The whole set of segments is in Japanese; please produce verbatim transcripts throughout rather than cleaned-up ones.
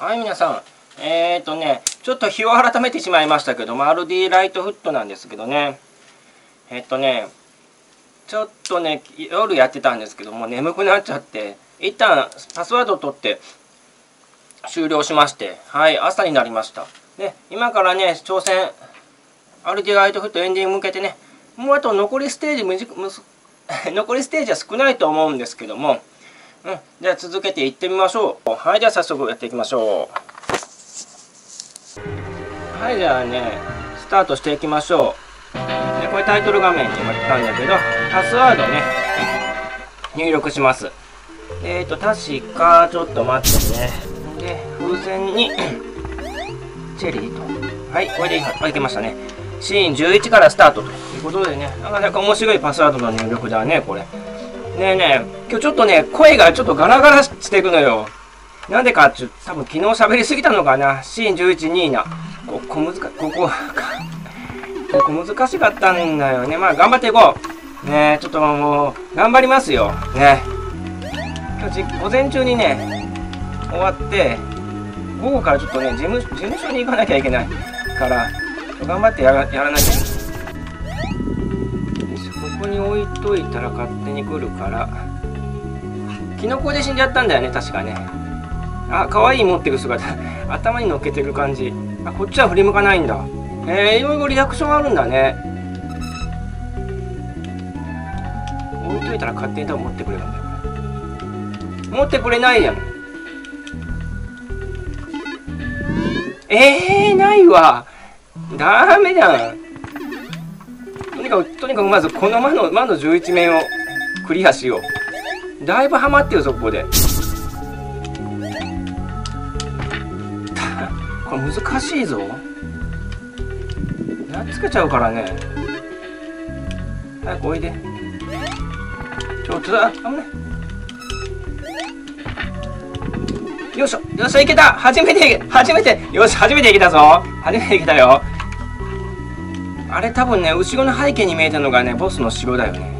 はい、皆さん。えーとね、ちょっと日を改めてしまいましたけども、アールディー ライトフットなんですけどね。えっとね、ちょっとね、夜やってたんですけども、眠くなっちゃって、一旦パスワードを取って終了しまして、はい、朝になりました。で、今からね、挑戦、アールディー ライトフットエンディング向けてね、もうあと残りステージむじむす、残りステージは少ないと思うんですけども、うん、じゃあ続けていってみましょう。はい、じゃあ早速やっていきましょう。はい、じゃあね、スタートしていきましょう。で、これタイトル画面に今来たんだけど、パスワードね、入力します。えーと、確か、ちょっと待ってね。で、風船に、チェリーと。はい、これでいけましたね。シーンじゅういちからスタートということでね、なかなか面白いパスワードの入力だね、これ。ねえねえ、今日ちょっとね、声がちょっとガラガラしていくのよ。なんでかって、多分昨日喋りすぎたのかな。シーンじゅういち、にいな。ここ難か、ここ、ここ難しかったんだよね。まあ、頑張っていこう。ねえ、ちょっともう、頑張りますよ。ね。今日、午前中にね、終わって、午後からちょっとね、事務、事務所に行かなきゃいけないから、頑張ってやら、やらなきゃ。ここに置いといたら勝手に来るから。キノコで死んじゃったんだよね、確かね。あ、可愛い持ってる姿。頭に乗っけてる感じ。あ、こっちは振り向かないんだ。えー、いろいろリアクションあるんだね。置いといたら勝手に多分持ってくれるんだよ。持ってくれないやん。えー、ないわ。ダメだ。とにかく、とにかくまずこの魔の、魔のじゅういち面をクリアしよう。だいぶハマってるぞ、ここで。これ難しいぞ。やっつけちゃうからね。早くおいで。ちょっとだ、危ない。よいしょ、よっしゃ、いけた。初めて、初めて、よし、初めていけたぞ。初めていけたよ。あれ多分ね、後ろの背景に見えたのがね、ボスの城だよね。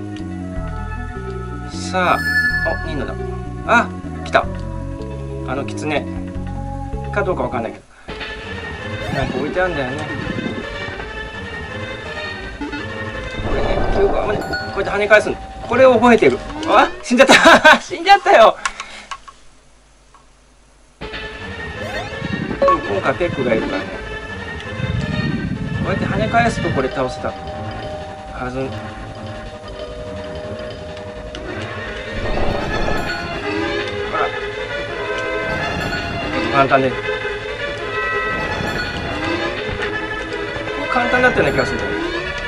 さあ、お、いいのだ。あ、来た。あの狐かどうかわかんないけど。なんか置いてあるんだよね。これね、急が、こうやって跳ね返すの。これを覚えてる。あ、死んじゃった。死んじゃったよ。今回ペックがいるからね。こうやって跳ね返すとこれ倒せたはず。ほら、簡単で簡単だったような気がするんだよね。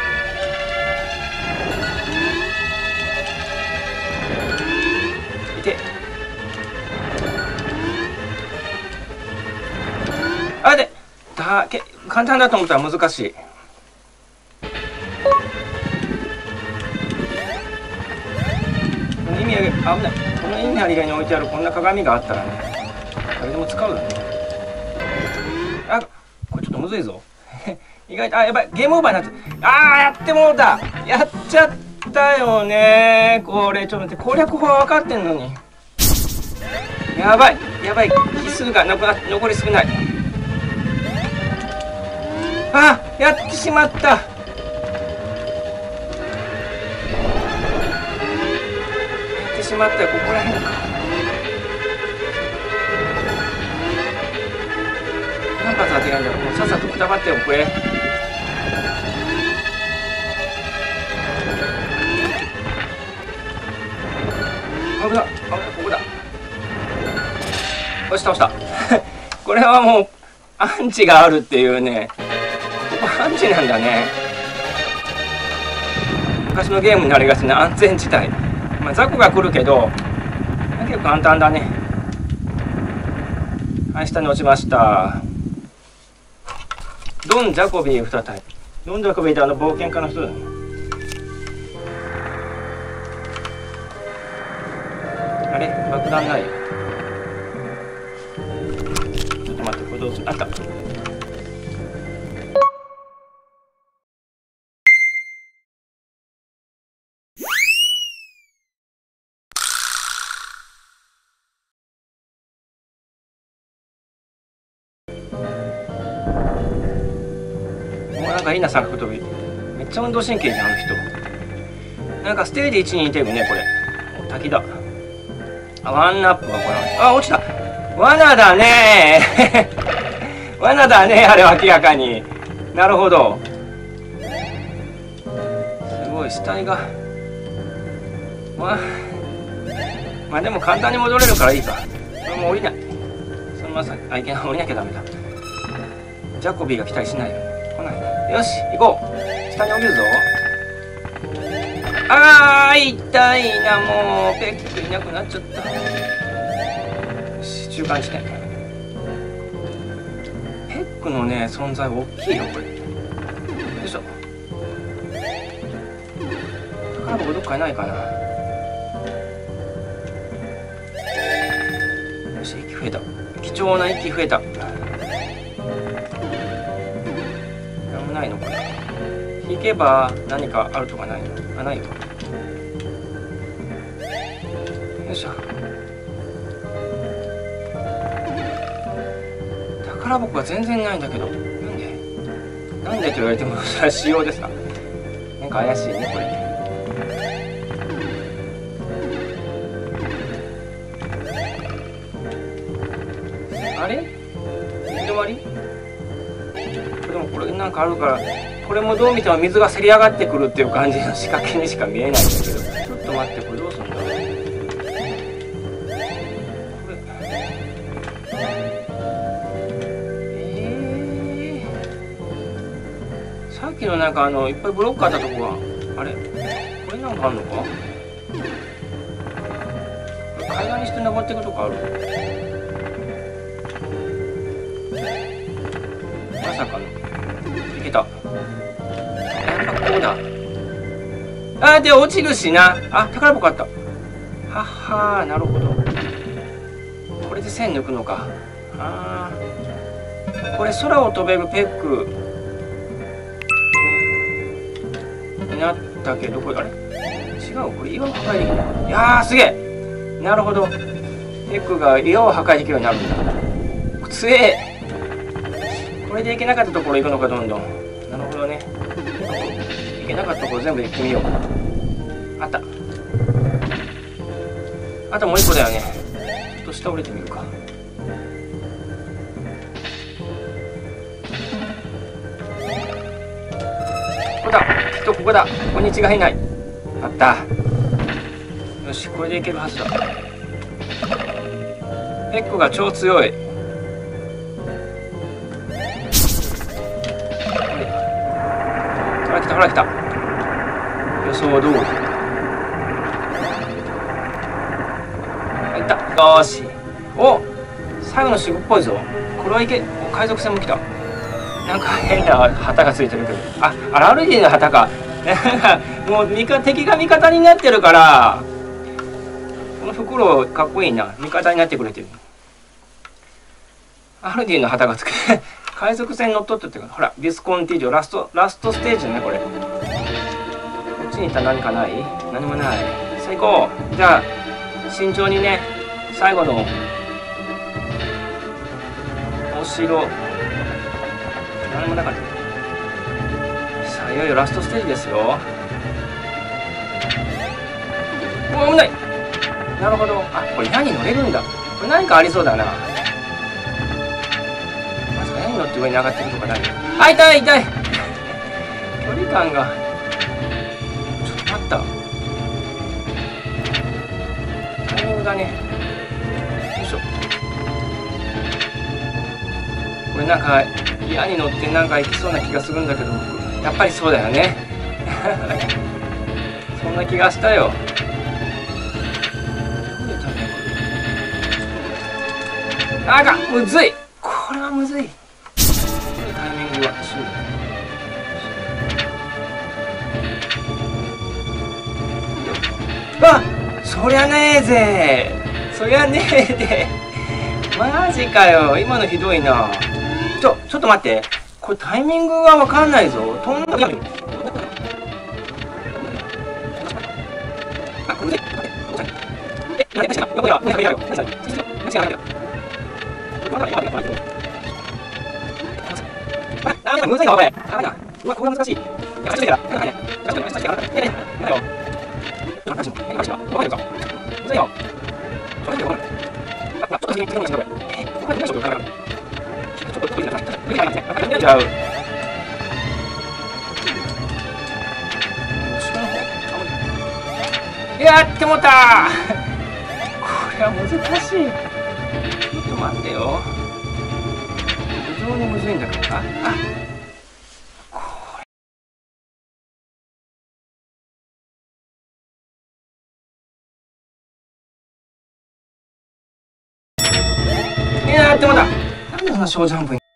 いて、あでだけ簡単だと思ったら難しい。この意味あり、危ない。この意味ありがに置いてあるこんな鏡があったらね、誰でも使うよね。あ、これちょっとむずいぞ。意外と、あ、やばい、ゲームオーバーになっちゃった。あー、やってもうた。やっちゃったよね。これちょっと待って、攻略法は分かってんのに。やばい、やばい、奇数がなくなっ残り少ない。あ、やってしまった。やってしまったよ、ここら辺か。何発当てがいいんだろう。もうさっさとくたばっておくれ。危ない、危ない、ここだ。よし、倒した。これはもうアンチがあるっていうね。ここアンチなんだね。昔のゲームになりがちな安全地帯。まあ、雑魚が来るけど結構簡単だね。はい、下に落ちました。ドン・ジャコビーにタイプ。ドン・ジャコビーってあの冒険家の人だね。あれ、爆弾ないよ。ちょっと待って、これどうする。あった。 かいいな、三角跳び。めっちゃ運動神経じゃん、あの人。なんかステージいちに似てるね、これ。お、滝だ。あ、ワンナップがこれ。あ、落ちた。罠だねー。罠だね、あれは明らかに。なるほど。すごい、死体が。まあ、まあでも簡単に戻れるからいいか。これも降りない。そのままさ、あ、いけない、降りなきゃダメだ。ジャコビーが期待しないよ。来ないな。よし、行こう。下に降りるぞ。あー、痛いな、もう。ペックいなくなっちゃった。よし、中間地点。ペックのね、存在大きいよ、これ。よいしょ。宝箱どっかいないかな。よし、息増えた。貴重な息増えた。なんもないのかな。引けば何かあるとかないの？あ、ないよ。よいしょ。宝箱が全然ないんだけど。なんでなんでと言われてもそれは仕様ですか。なんか怪しいね、これ。あれ？行き止まり？でもこれなんかあるから、これもどう見ても水がせり上がってくるっていう感じの仕掛けにしか見えないんだけど。ちょっと待って、これどうするんだろう。これえー、さっきのなんかあのいっぱいブロックあったとこがあれ、これなんかあんのか。これ階段にして登っていくとこある。まさかのいけた。やっぱこうだ。あ、で落ちるしな。あ、宝箱あった。はっはー、なるほど。これで線抜くのか。あー、これ空を飛べるペックになったけど、これあれ違う、これ岩を破壊できない。いやー、すげえ。なるほど、ペックが岩を破壊できるようになるんだ。つえー。これでいけなかったところ行くのか、どんどん。なるほどね。いけなかったところ全部行ってみよう。あった。あともう一個だよね。ちょっと下降りてみるか。ここだ。きっとここだ。ここに違いない。あった。よし、これでいけるはずだ。ペックが超強い。ほら来た、ほら来た。予想通り。いった。よーし。お、最後の守護っぽいぞ。これはいけ。お、海賊船も来た。なんか変な旗がついてるけど。あ、あラルディの旗か。なんかもう味方、敵が味方になってるから、この袋かっこいいな。味方になってくれてる。アルディの旗がつく。海賊船乗っ取ってってから、ほら、ディスコンティジョ、ラスト、ラストステージね、これ。こっちに行ったら何かない？何もない。さあ行こう。じゃあ、慎重にね、最後の、お城、何もなかった。さあ、いよいよラストステージですよ。うわ、危ない。なるほど。あ、これ矢に乗れるんだ。これ何かありそうだな。乗って上に上がってるとかない。あ、痛い痛い。距離感がちょっと待った。タイミングだね。よいしょ。これなんか矢に乗ってなんか行きそうな気がするんだけど、やっぱりそうだよね。そんな気がしたよ。あかん、むずい。これはむずい。タイミングはあ、そりゃねえぜ。そりゃねえで。マジかよ。今のひどいな。ちょ、ちょっと待って。これタイミングはわかんないぞ。飛んだ。あ、これむずい。え、何か横だ。横だ。横だ。あ、むずいな、これ。 うわ、これは難しい。いや、勝ちだから。なんかね、勝ちだから、勝ちだから。いやいや、いやよ。ちょっと待って、え、マジか。わかるか。むずいよ。ちょっと待って、わかる。あ、ちょっと先に次にしよう。え、これ何しようかな。ちょっと、これなんか、無理だね。わかる。違う。やってもたー。これは難しい。ちょっと待ってよ。非常にむずいんだから。あ、これ。やってもた。なんでそんな小ジャンプに。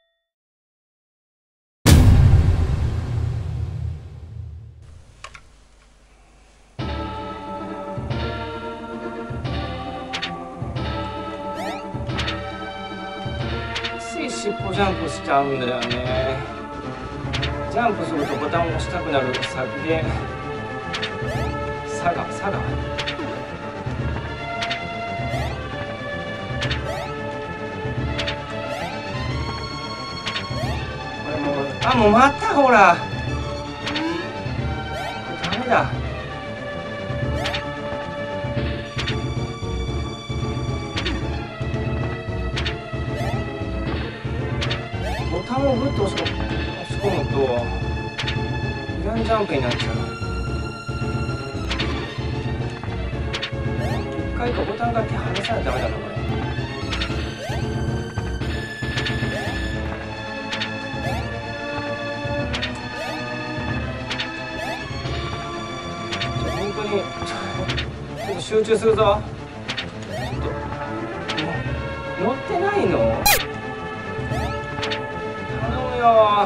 尻尾ジャンプしちゃうんだよね。ジャンプするとボタンを押したくなる先で差が差がこれもうあもうまたほらダメだ。ボタンをグッと押し込むとイランジャンプになっちゃう。一回かボタンが手離さないとダメだなこれ。本当にちょっと集中するぞ。ちょっと乗ってないの？よー。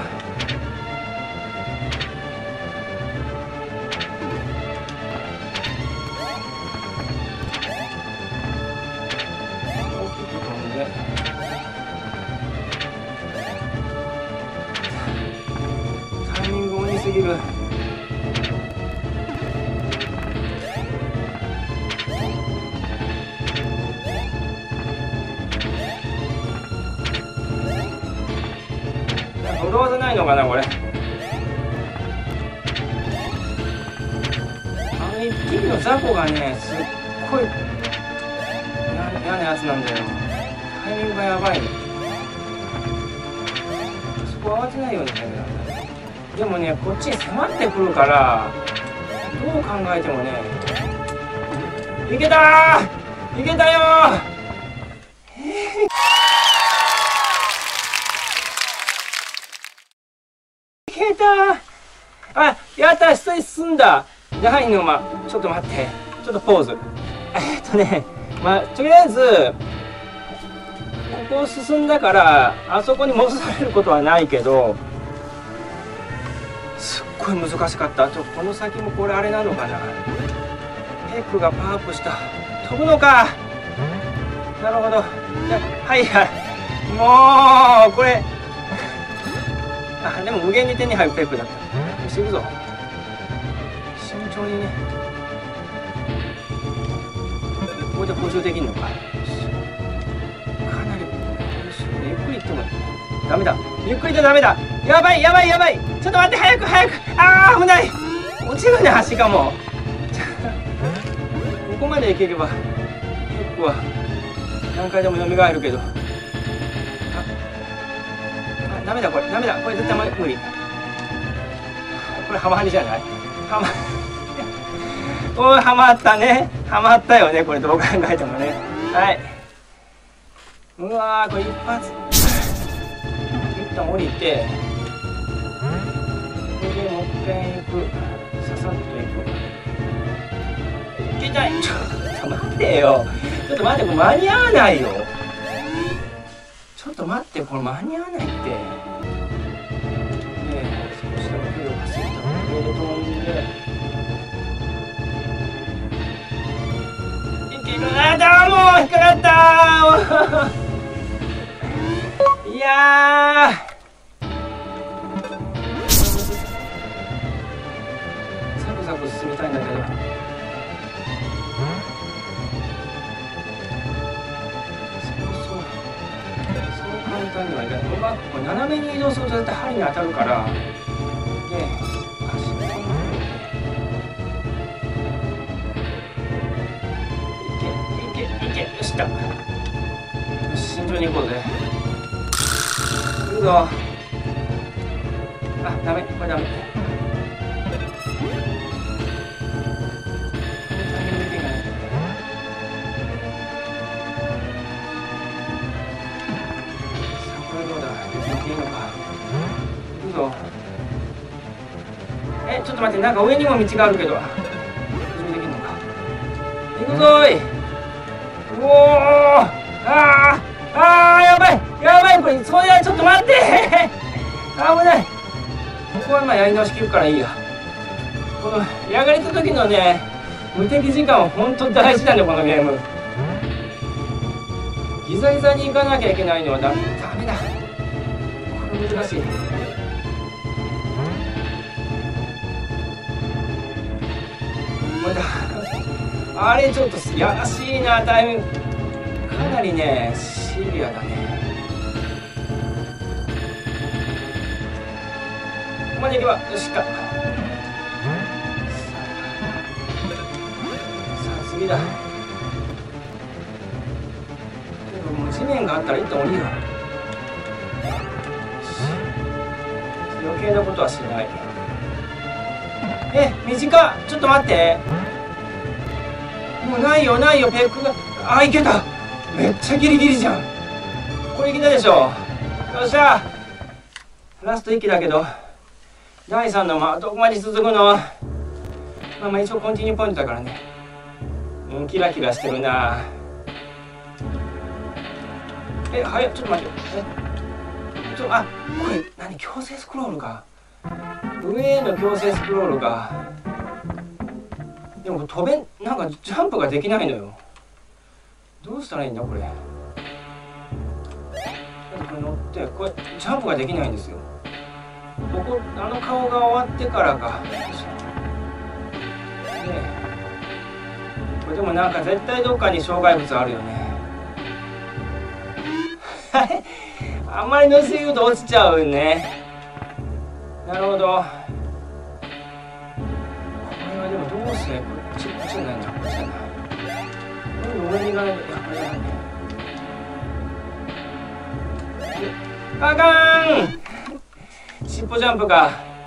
大きく飛んでタイミング鬼すぎる。裏技ないのかなこれ。あの一匹の雑魚がねすっごい嫌なやつなんだよ。タイミングがやばいの。そこ慌てないようにしなきゃなんだ。でもねこっちに迫ってくるからどう考えてもねいけたーいけたよー。いけたー。あ、やった下に進んだ。じゃあはいのまちょっと待ってちょっとポーズ。えっとねまあとりあえずここを進んだからあそこに戻されることはないけどすっごい難しかった。ちょこの先もこれあれなのかな。ペックがパワーアップした飛ぶのか。なるほど。はいはいもうこれあでも無限に手に入るペックだった。よし行くぞ。慎重にね。ここで補充できるのか。かなりゆっくりいってもダメだ。ゆっくりじゃダメだ。やばいやばいやばい。ちょっと待って早く早く。ああ危ない。落ちるね橋がもう。ここまで行ければペックは何回でも蘇るけど。ダメだこれダメだこれ絶対無理。これハマりじゃない。ハマおいハマったね。ハマったよねこれどう考えてもね。はい。うわーこれ一発一旦降りてこれでもう一回行く。ささっと行く。いけない。ちょっと待ってよちょっと待ってこれ間に合わないよ。ちょっと待ってこれ間に合わないって。ねえ少しでも距離を稼いだ上で飛んでいける。あだもう引っかかったーいやーサクサク進みたいんだけど簡単にはいかない。うまくこれ斜めに移動すると絶対針に当たるから足のいけいけいけ、よしった。よし、慎重に行こうぜ。いくぞ。あ、ダメ、これダメ。え、ちょっと待って、なんか上にも道があるけど、上にできるのか。行くぞーい。おお、ああ、ああ、やばい、やばい、これ、それはちょっと待って。危ない。ここはまあやり直しきるからいいや。このやがれた時のね、無敵時間は本当大事なんだよ、このゲーム。ギザギザに行かなきゃいけないのはダメだ。これ難しい。あれちょっとやらしいな、タイミングかなりねシビアだね。ここまでいけばよしか。さあ次だ。もう地面があったらいいと降りる。余計なことはしない。え、短っ、ちょっと待って。もうないよないよ、ペックが。あ、いけた。めっちゃギリギリじゃん。これいけたでしょ。よっしゃ。ラストいっきだけどだいさんのまどこまで続くの。まあまあ一応コンティニューポイントだからね。うん、キラキラしてるな。え、はや、ちょっと待って。え、ちょ、あ、これ何、強制スクロールか。上への強制スクロールか。でも飛べん、なんかジャンプができないのよ。どうしたらいいんだこれ。だってこれ乗ってこれジャンプができないんですよ。ここあの顔が終わってからか。ねえ、これでもなんか絶対どっかに障害物あるよね。あんまり乗せすぎると落ちちゃうね。なるほど。でもどうしてこっち、こっちじゃないんだ、こっちだな。これ上に行かないと、いや、これだね。あかーん。尻尾ジャンプか。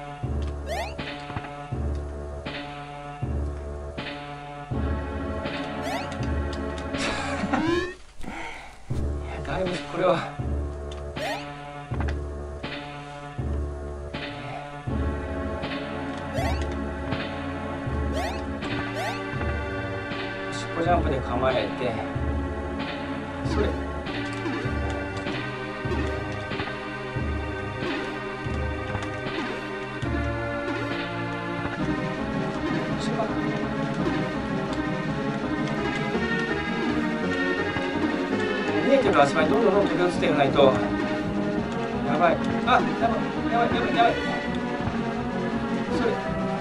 いや、だいぶこれは。ジャンプで構えて、それ見えてる足場にどんどんどんどん飛び移っていかないとやばい。あ、やばいやばいやばいやばい。それ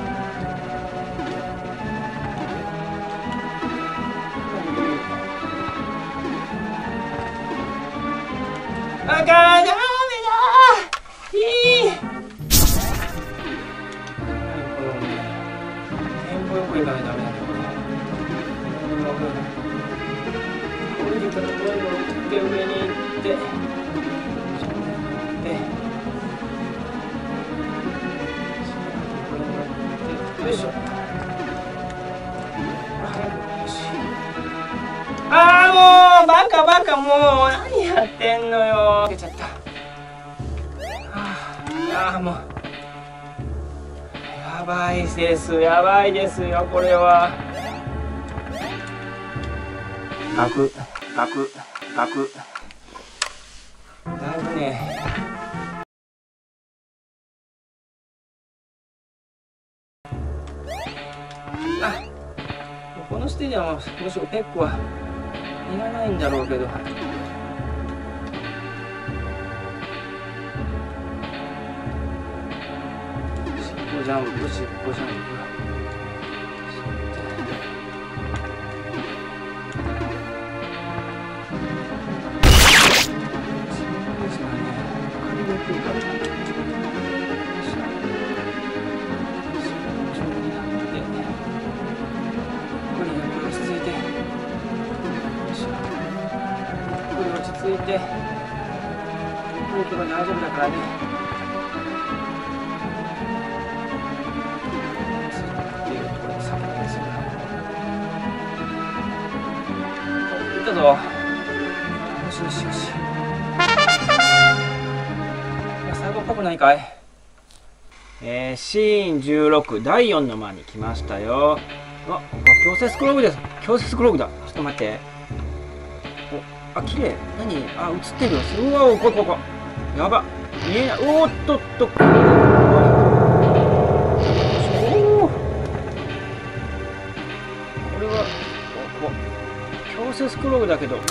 あかん、ダメだー。いい。このテンポよくいかないとダメなんだこれ。降りてからどんどん行って上に行ってで、よいしょ。ああ、もうバカバカ、もう何やってんのよ。出ちゃった。ああ、もうやばいですやばいですよこれは。ガクガクガクだいぶね。あ、このステージはむしろペックはいらないんだろうけど。尻尾ジャンプ、尻尾ジャンプ。 着いてゆっくり行けば大丈夫だからね。っていうところに避けたりするな。行ったぞ。よしよしよし。最後っぽくないかい。えー、シーンじゅうろくだいよんの間に来ましたよ。あ、強制スクロールです。強制スクロールだ。ちょっと待って。お、あ、綺麗。何？あ、映ってるよ。うわお、こここ。やば。見えない。おーっとっと。おー。これは、お、こ強制スクロールだけど、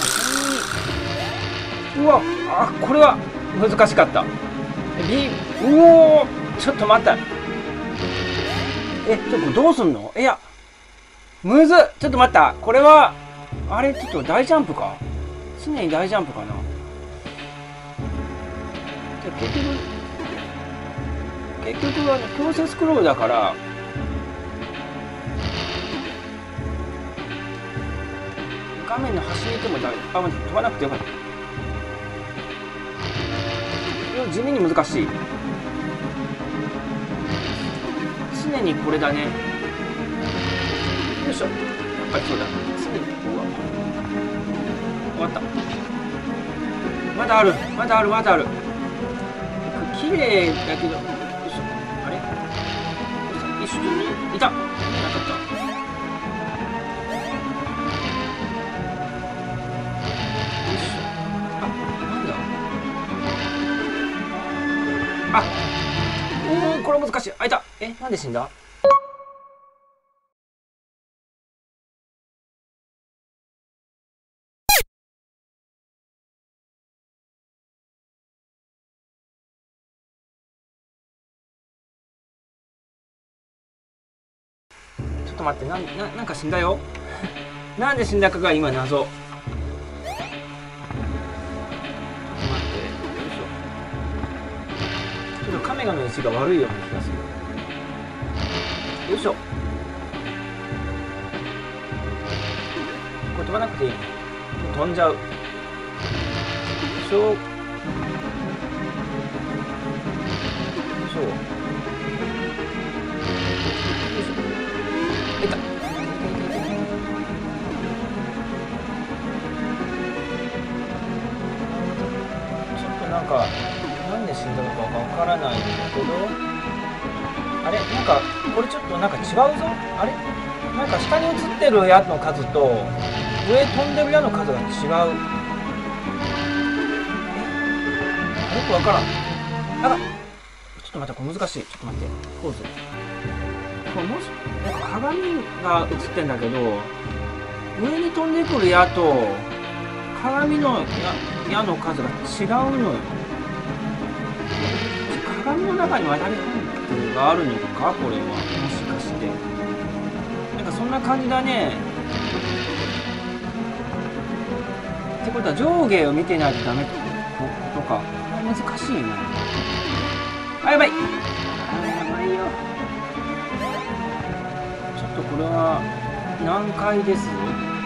うわ、あ、これは難しかった。ビうおー、ちょっと待った。え、ちょっとどうすんの？いや、むずっ。ちょっと待った。これは、あれ、ちょっと大ジャンプか？常に大ジャンプかな？で結局、結局は強制スクロールだから、画面の端にいてもだ、あ、飛ばなくてよかった。地味に難しい。常にこれだね。よいしょ。やっぱりそうだ。常にうわ終わった。まだあるまだあるまだある。綺麗だけど、よいしょ。あれ一緒にいた。なかった。あ、うーん、これ難しい。あ、いた。え、なんで死んだ？ちょっと待って、なん、な、なんか死んだよ。なんで死んだかが今謎。ちょっと待って。よいしょ。ちょっとカメラの位置が悪いような気がする。よいしょ。これ飛ばなくていいね。飛んじゃう。よいしょ。よいしょ。よいしょ。いた。ちょっとなんか、なんで死んだのかわからないんだけど。あれなんかこれちょっとなんか違うぞ。あれなんか下に映ってる矢の数と上飛んでる矢の数が違う。えよくわからん。あらちょっと待って、これ難しい。ちょっと待って、ポーズ。これもしなんか鏡が映ってんだけど、上に飛んでくる矢と鏡の矢の数が違うのよ。鏡の中に渡り入ってがあるのか、これは。もしかして。なんかそんな感じだね。ってことは上下を見てないとダメってことか。難しいね。あ、やばい。あ、やばいよ。ちょっとこれは難解です。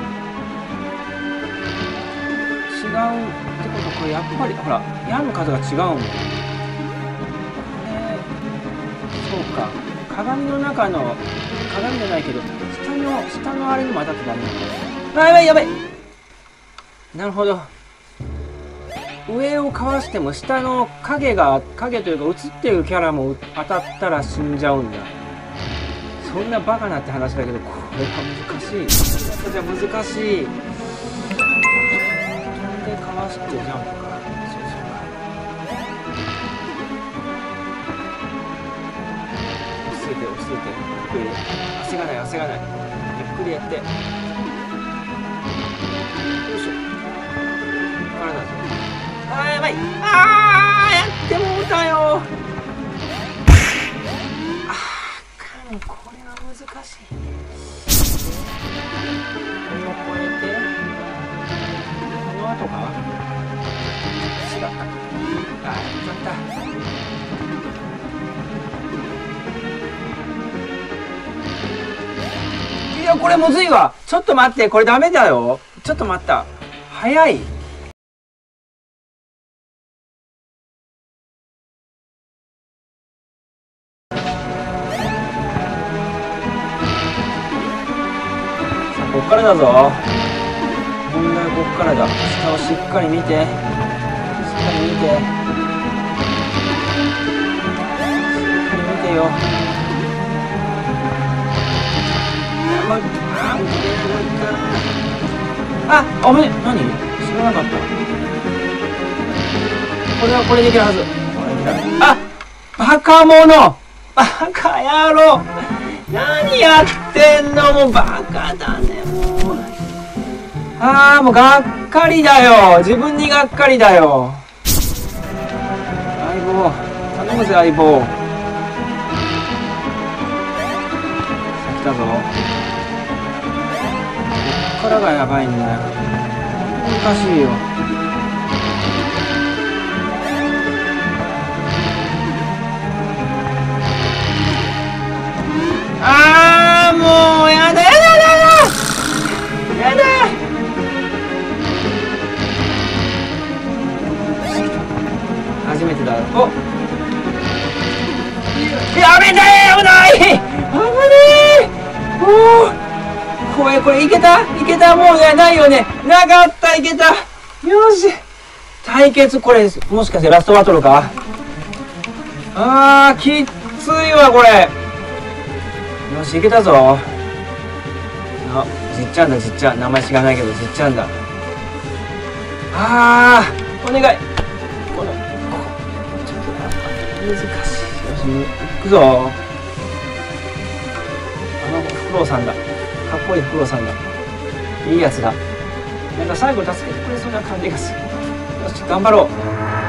違うってこと、これやっぱりほら矢の数が違うんだよ。そうか、鏡の中の鏡じゃないけど下の下のあれにも当たってダメなんだ。あ、やばいやばい。なるほど。上をかわしても下の影が影というか映ってるキャラも当たったら死んじゃうんだ。そんなバカなって話だけど、これは難しい。じゃ難しい。飛んでかわしてジャンプか。そうそうか。落ち着いて落ち着いて。ゆっくり。焦がない焦がない。ゆっくりやって。よいしょ。体だぞ。あーやばい。あーやってもうたよ。あーかん、これは難しい。これを越えてこの後か。違った。あーやっちゃった。いやこれむずいわ。ちょっと待って、これダメだよ。ちょっと待った。早い。 こっからだぞ。問題はこっからだ。下をしっかり見て、しっかり見て、しっかり見てよ。あ、あぶね。何？知らなかった。これはこれできるはず。あ、バカ者、バカ野郎、何やってんの。もうバカだね。もうああ、もうがっかりだよ。自分にがっかりだよ。相棒頼むぜ、相棒。来たぞ。こっからがやばいんだよ。難しいよ。ああ、もうやだやだやだやだ。初めてだ。お、やめて。危ない、危ねえ。おお、これこれいけたいけた。もうやないよね。なかった。いけた。よし、対決。これもしかしてラストバトルか。あー、きっついわこれ。よし、いけたぞ。あ、じっちゃんだ。じっちゃん、名前知らないけどじっちゃんだ。あー、お願い。このちょっと難しい。よし、行くぞ。あのフクロウさんだ。かっこいいフクロウさんだ。いいやつだ。なんか最後助けてくれそうな感じがする。よし、頑張ろう。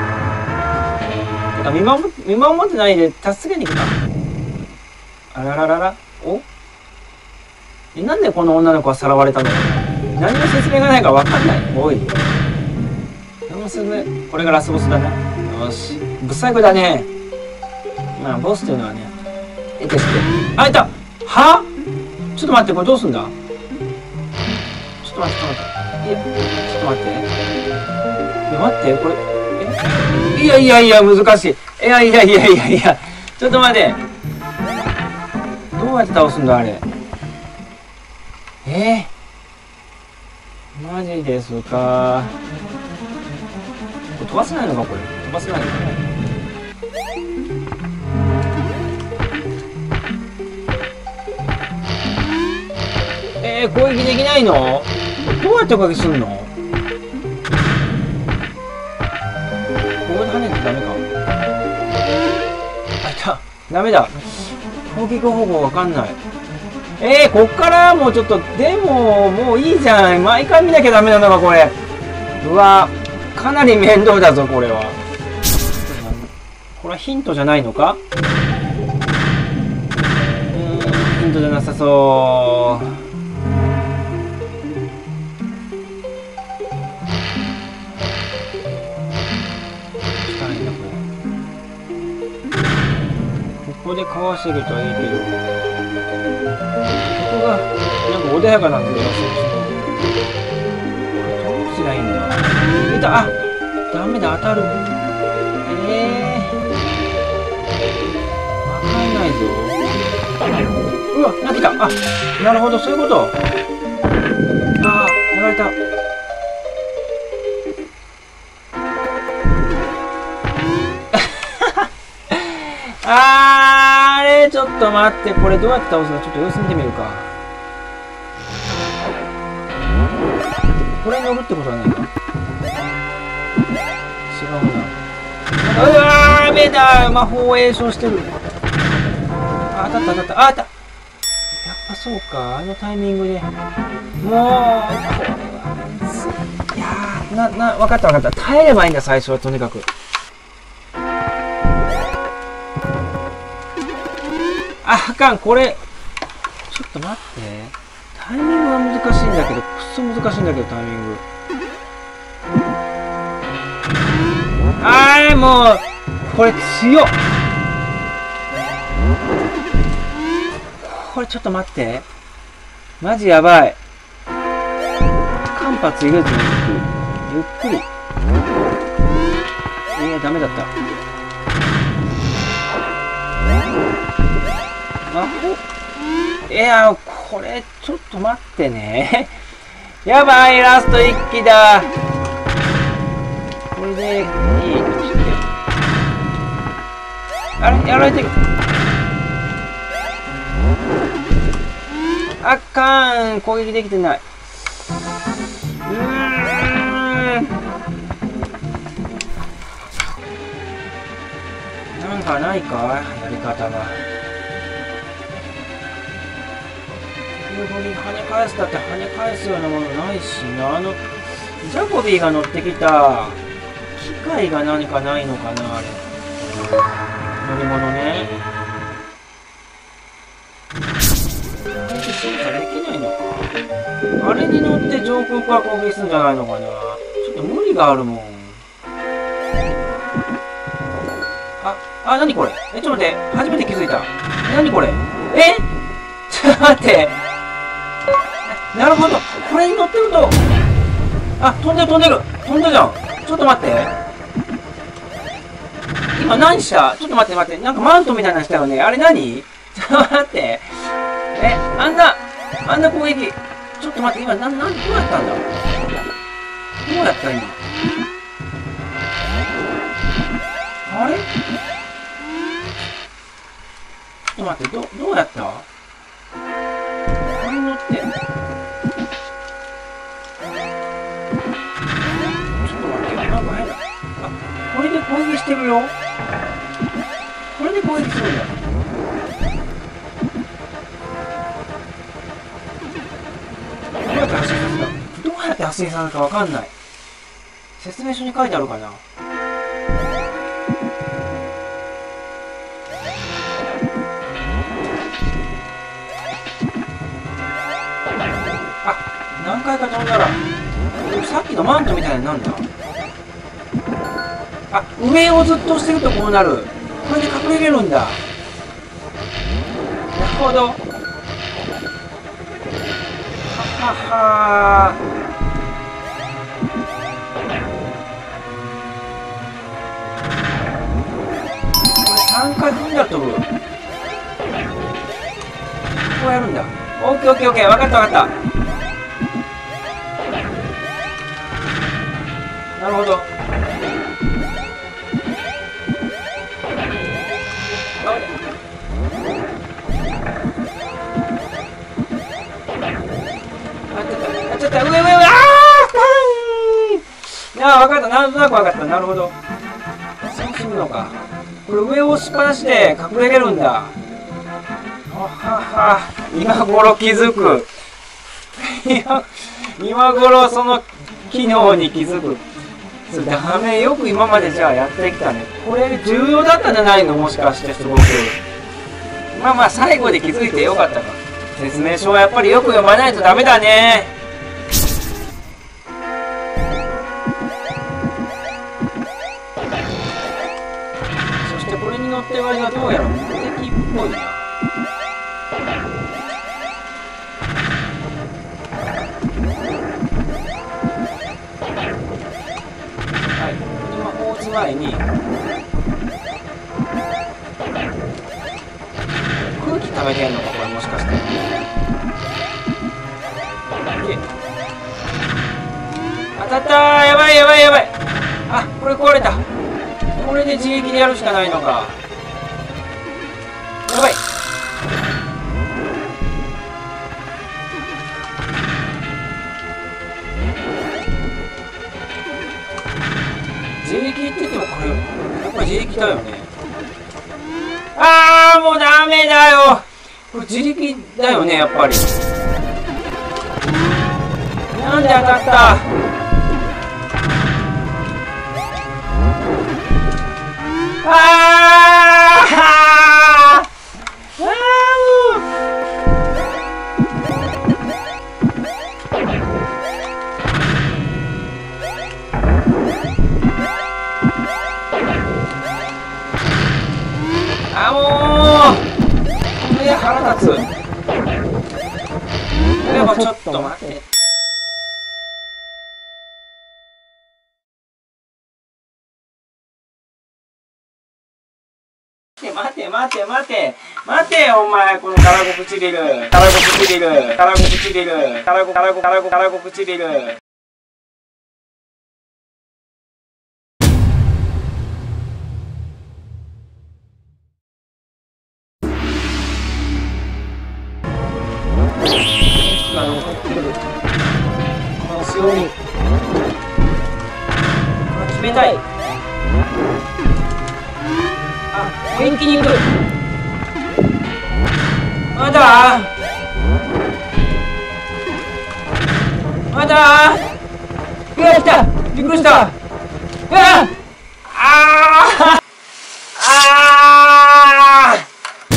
てか見守見守ってないで助けに来た。あらららら。おえ、なんでこの女の子はさらわれたの。何も説明がないから分かんない。おい、何も説明。これがラスボスだね。よし、ぶっ細工だね。まあボスというのはね、えてして。あ、いた。は、ちょっと待って、これどうすんだ。ちょっと待って、ちょっと待って。いや、ちょっと待って。いや、待って、これ、え、いやいやいや、難しい。いやいやいやいやいや、ちょっと待って。どうやって倒すんだ、あれ。えー、マジですか。これ飛ばせないのか、これ。飛ばせないのか。えー、攻撃できないの？どうやって攻撃すんの？ここで跳ねてダメか。あ、いた。ダメだ。攻撃方法わかんない。えー、こっからもうちょっと、でも、もういいじゃん。毎回見なきゃダメなのか、これ。うわ、かなり面倒だぞ、これは。これはヒントじゃないのか？うーん、ヒントじゃなさそう。ここでかわしていけたらいいけど、ここがなんか穏やかなんだよ。そうそう、どうすりゃいいんだ。いた。あ、ダメだ、当たる。ええー、わかんないぞ。うわ、なってきた。あ、なるほど、そういうこと。ああ、やられた。あれ、ちょっと待って、これどうやって倒すの？ちょっと様子見てみるか。これに乗るってことはないか。違うな。うわー、ダメだ、魔法栄唱してる。あ、当たった当たった。あ、当たった。やっぱそうか、あのタイミングで。もう、これは、いやー、な、な、分かった分かった。耐えればいいんだ、最初はとにかく。あ、あかん、これ。ちょっと待って。タイミングは難しいんだけど、くっそ難しいんだけど、タイミング。あー、もう、これ強っ。これちょっと待って。マジやばい。間髪入れずにゆっくり。ゆっくり。いや、ダメだった。魔法、いや、ここれ、ちょっと待ってね。やばい、ラスト一機だ。これで、いいとして。あれやられてる。あかん、攻撃できてない。うーん。なんかないかやり方が。跳ね返すだって跳ね返すようなものないしな。あのジャコビーが乗ってきた機械が何かないのかな。あれ乗り物ね。あれで操作できないのか。あれに乗って上空から攻撃するんじゃないのかな。ちょっと無理があるもん。ああ、何これ。え、ちょっと待って、初めて気づいた。何これ。えちょっと待って。なるほど、これに乗ってると、あ、飛んでる飛んでる飛んだじゃん。ちょっと待って、今何した。ちょっと待って待って、なんかマントみたいなのしたよね。あれ何。ちょっと待って、え、あんなあんな攻撃、ちょっと待って、今な、なん、どうやったんだ。どうやった今。あれちょっと待って、ど、どうやった。これに乗ってこれで攻撃してるよ。これで攻撃するんだ。どうやって発信させたどうやって発信させるかわかんない。説明書に書いてあるかな。あ、何回か飛んだら、さっきのマントみたいになんだ。あ、上をずっとしてるとこうなる。これで隠れれるんだ。なるほど。はははこれさんかい踏んだら飛ぶ。こうやるんだ。オッケーオッケーオッケー。分かった分かった。なるほど。ちょっと上上上、あーああ、分かった。なんとなく分かった。なるほど。そうするのか。これ上を押しっぱなしで隠れれるんだ。はは、今頃気づく。今、今頃その機能に気づく。それダメ。よく今までじゃあやってきたね。これ重要だったんじゃないの。もしかしてすごく。まあまあ最後で気づいてよかったか。説明書はやっぱりよく読まないとダメだね。これに乗ってる割がどうやら目的っぽいな。はい、今こう打つ前に空気溜めてんのか。これもしかして。当たったー。やばいやばいやばい。あ、これ壊れた。これで自力でやるしかないのか。やばい。自力って言ってもこれやっぱり自力だよね。あーもうダメだよ。これ自力だよねやっぱり。なんで当たった。あーあーあ、もうこれ腹立つ。でもちょっと待って。待て待待て待て待てよお前、このたらこ唇、たらこ唇、たらこ唇、たらこたらこたらこたらこ唇。が残ってくるこの強み、冷たい。あ、元気にいく。まだまだ。うわ、来た。びっくりした。うわああああ。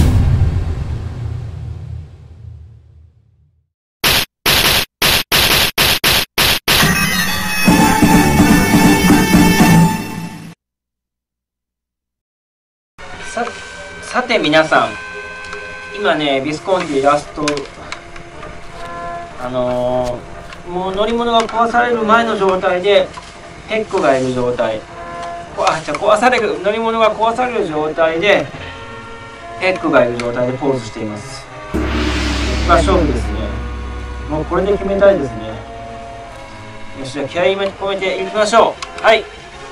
さ, さて皆さん、今ねビスコンティラスト、あのー、もう乗り物が壊される前の状態でヘックがいる状態、あじゃ壊される乗り物が壊される状態でヘックがいる状態でポーズしています。まあ勝負ですね。もうこれで決めたいですね。よし、じゃあ気合い込めていきましょう。はい、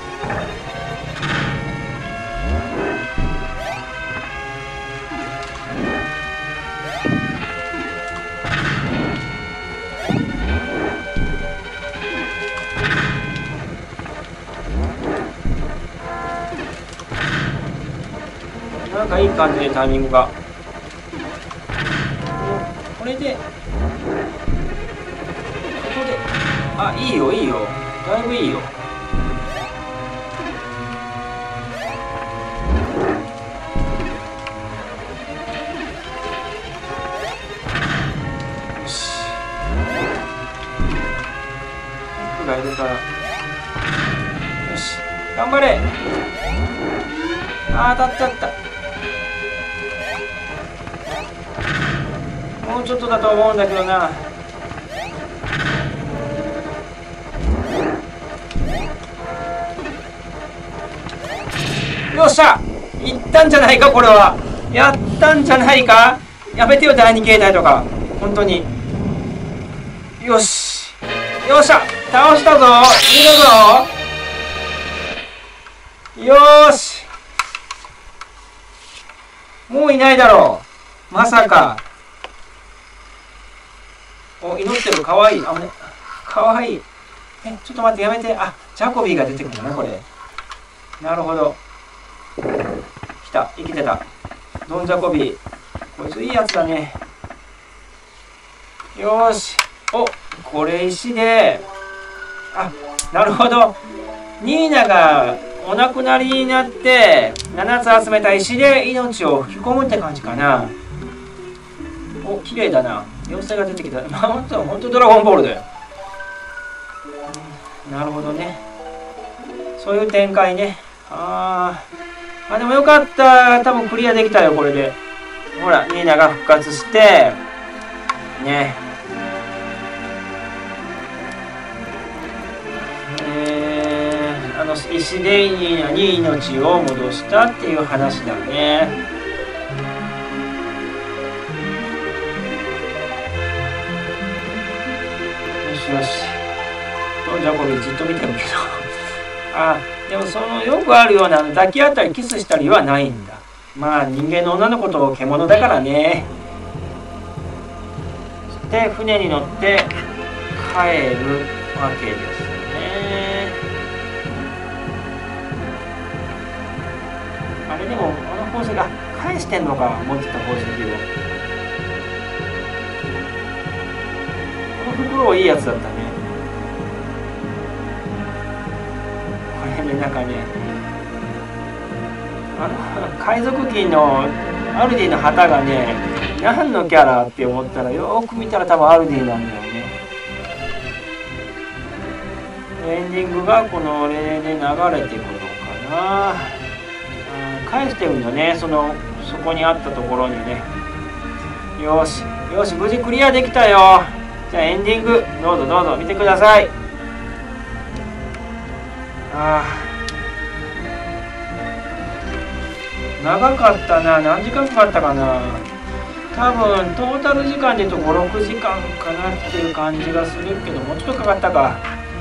なんかいい感じでタイミングが、これでここで、あ、いいよいいよ、だいぶいいよ。よし、僕がいるから、よし頑張れ。あー、当たった当たった。もうちょっとだと思うんだけどな。よっしゃ、いったんじゃないか。これはやったんじゃないか。やめてよだいに形態とか、本当に。よしよっしゃ、倒したぞ。いいぞ。よーし、もういないだろう、まさか。お、祈ってる。かわいい。あ、ね、かわいい。え、ちょっと待って、やめて。あ、ジャコビーが出てくるんだな、これ。なるほど。来た、生きてた。ドン・ジャコビー。こいついいやつだね。よーし。お、これ石で。あ、なるほど。ニーナがお亡くなりになって、ななつ集めた石で命を吹き込むって感じかな。お、綺麗だな。妖精が出てきた。まあ、ほんと、ほんとドラゴンボールだよ。なるほどね。そういう展開ね。あー。あ、でもよかった。多分クリアできたよ、これで。ほら、ニーナが復活して、ね。えー、あの、石でニーナに命を戻したっていう話だね。よし、ジャコビーじっと見てるけどあ、でもそのよくあるような抱き合ったりキスしたりはないんだ。まあ人間の女の子と獣だからね。そして船に乗って帰るわけですね。あれでもあの宝石が返してんのか、持ってた宝石を。袋いいやつだったね。これね、なんかね、あの海賊旗のアルディの旗がね、何のキャラって思ったら、よーく見たら多分アルディなんだよね。エンディングがこの例で流れてくるのかな。返してるのね、そのそこにあったところにね。よしよし、無事クリアできたよ。じゃあエンディングどうぞどうぞ見てください。あ長かったな。何時間かかったかな。多分トータル時間で言うとご、ろくじかんかなっていう感じがするけど、もうちょっとかかったか。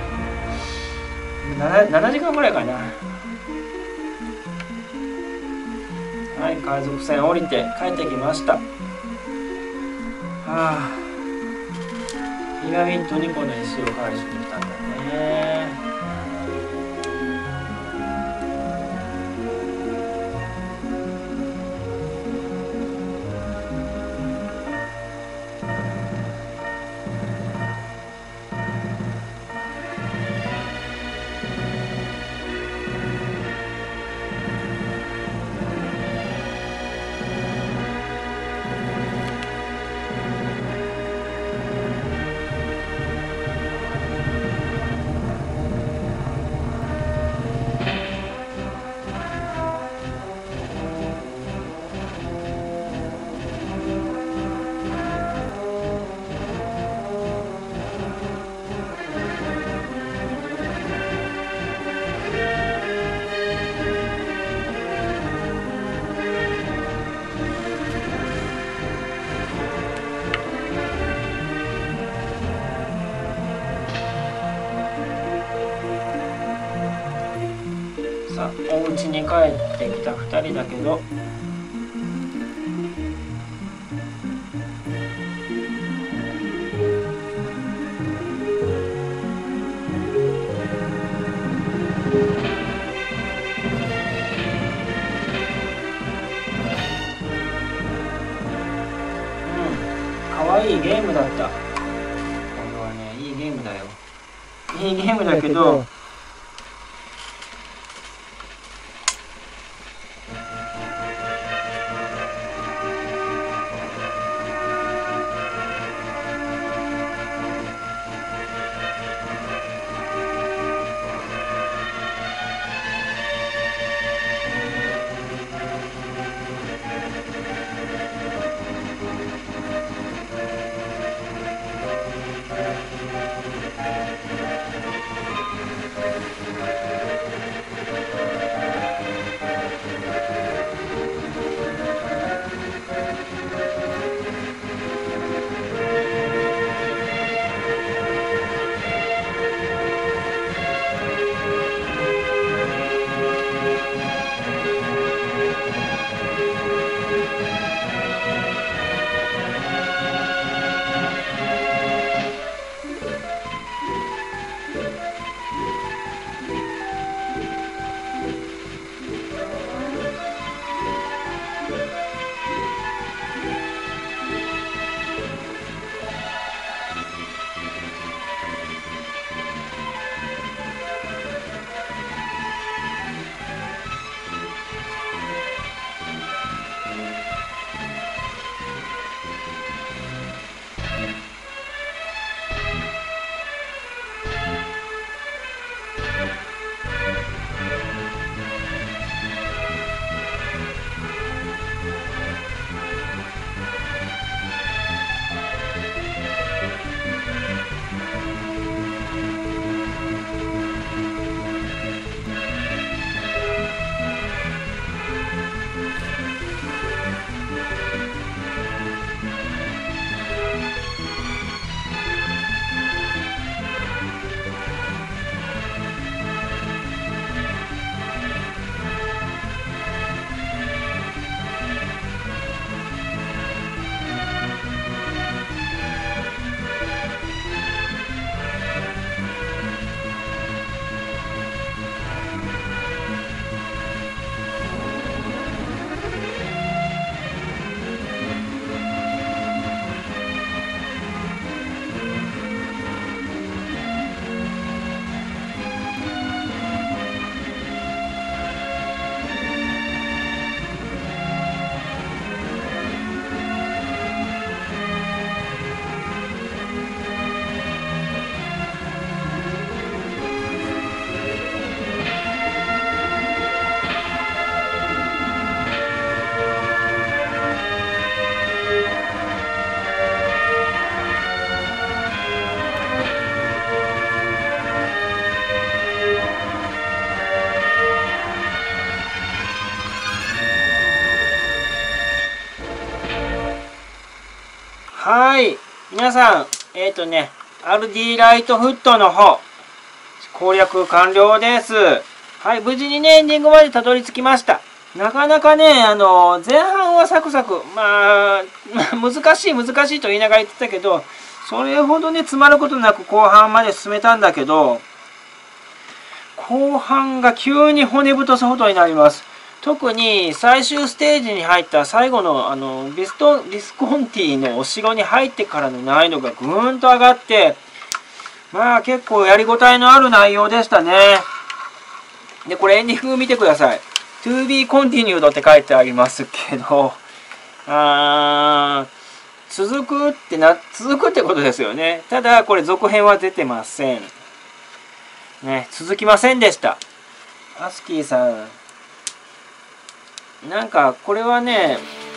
なな, ななじかんぐらいかな。はい、海賊船降りて帰ってきました。はあ、ピラミッドにこの石を返しに来たんだね。お家に帰ってきたふたりだけど、かわいいゲームだった。これはね、いいゲームだよ。いいゲームだけど、 皆さん、えっとね、アールディー ライトフットの方、攻略完了です。はい、無事にね、エンディングまでたどり着きました。なかなかね、あの、前半はサクサク、まあ、難しい難しいと言いながら言ってたけど、それほどね、詰まることなく後半まで進めたんだけど、後半が急に骨太さほどになります。特に最終ステージに入った最後のあのビストビスコンティのお城に入ってからの難易度がぐーんと上がって、まあ結構やりごたえのある内容でしたね。で、これエンディング見てください。トゥービー continued って書いてありますけど、あー、続くってな、続くってことですよね。ただ、これ続編は出てません。ね、続きませんでした。アスキーさん。なんか、これはね、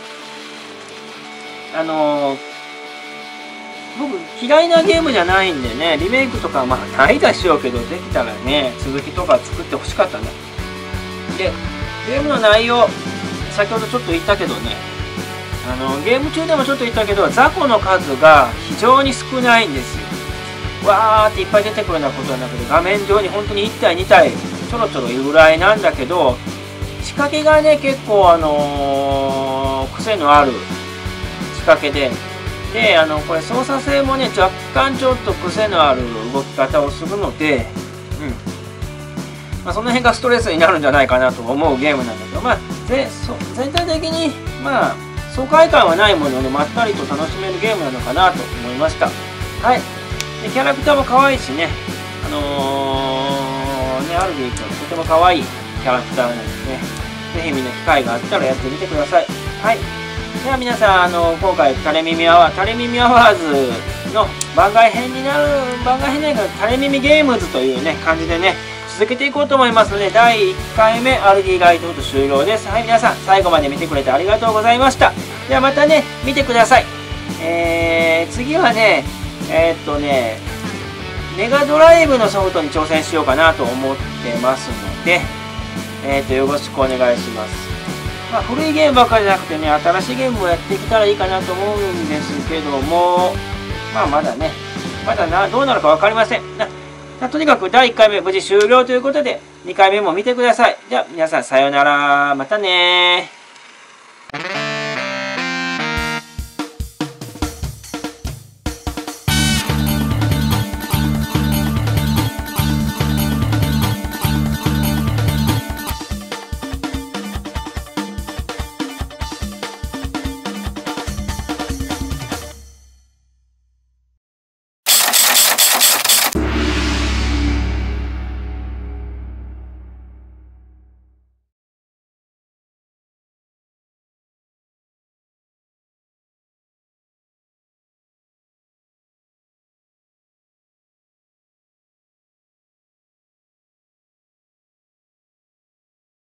あのー、僕嫌いなゲームじゃないんでね、リメイクとかはまあないでしょうけど、できたらね、続きとか作ってほしかったね。で、ゲームの内容、先ほどちょっと言ったけどね、あの、ゲーム中でもちょっと言ったけど、雑魚の数が非常に少ないんですよ。わーっていっぱい出てくるようなことはなくて、画面上に本当にいち体に体ちょろちょろいるぐらいなんだけど、仕掛けがね、結構あのー、癖のある仕掛けで、で、あの、これ操作性もね、若干ちょっと癖のある動き方をするので、うん。まあ、その辺がストレスになるんじゃないかなと思うゲームなんだけど、まあ、ぜそ全体的に、まあ、爽快感はないもので、まったりと楽しめるゲームなのかなと思いました。はい。で、キャラクターも可愛いしね、あのー、ね、アルディ君、とても可愛いキャラクターなんですね。ぜひみんな機会があったらやってみてください。はい。では皆さん、あの、今回、タレ耳アワー、タレ耳アワーズの番外編になる、番外編じゃないか、タレ耳ゲームズというね、感じでね、続けていこうと思いますので、だいいっかいめ アールディー ライトフット終了です。はい、皆さん、最後まで見てくれてありがとうございました。ではまたね、見てください。えー、次はね、えー、っとね、メガドライブのソフトに挑戦しようかなと思ってますので、えー、っと、よろしくお願いします。まあ、古いゲームばっかりじゃなくてね、新しいゲームもやっていけたらいいかなと思うんですけども、まあ、まだね、まだな、どうなるか分かりません。なとにかくだいいっかいめ無事終了ということで、にかいめも見てください。じゃあ、皆さんさようなら。またねー。